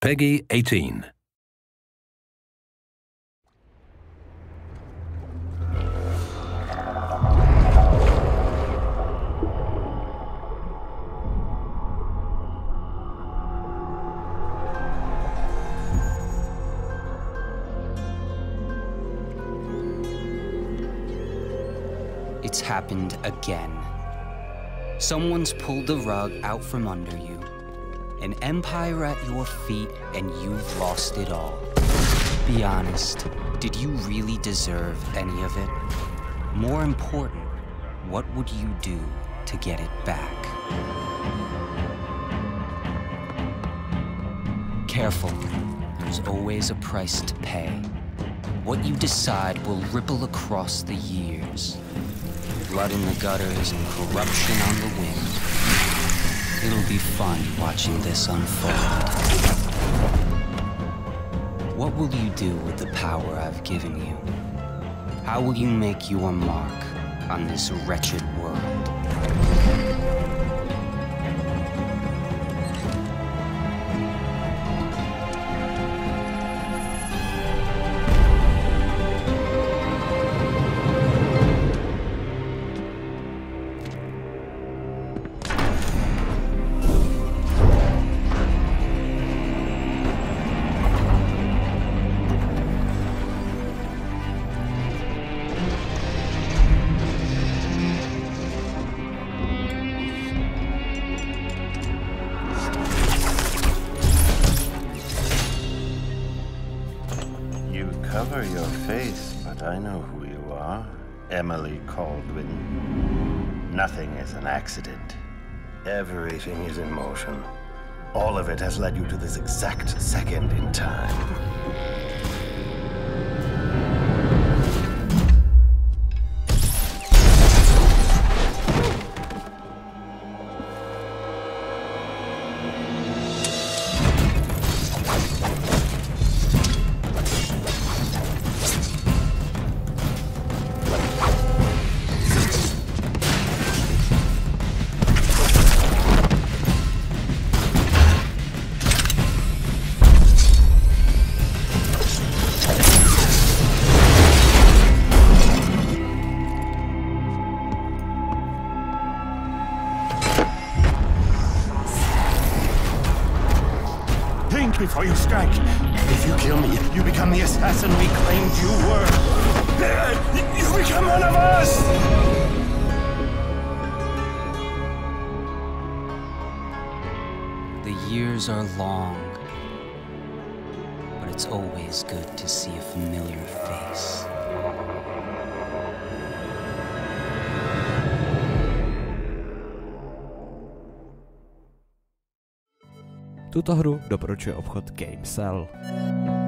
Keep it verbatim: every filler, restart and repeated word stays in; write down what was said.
Peggy eighteen. It's happened again. Someone's pulled the rug out from under you, an empire at your feet, and you've lost it all. Be honest, did you really deserve any of it? More important, what would you do to get it back? Careful, there's always a price to pay. What you decide will ripple across the years. Blood in the gutters and corruption on the wind. It'll be fun watching this unfold. What will you do with the power I've given you? How will you make your mark on this wretched world? Cover your face, but I know who you are. Emily Kaldwin. Nothing is an accident. Everything is in motion. All of it has led you to this exact second in time. Think before you strike. If you kill me, you become the assassin we claimed you were. You become one of us! The years are long, but it's always good to see a familiar face. Tuto hru doporučuje obchod GameSell.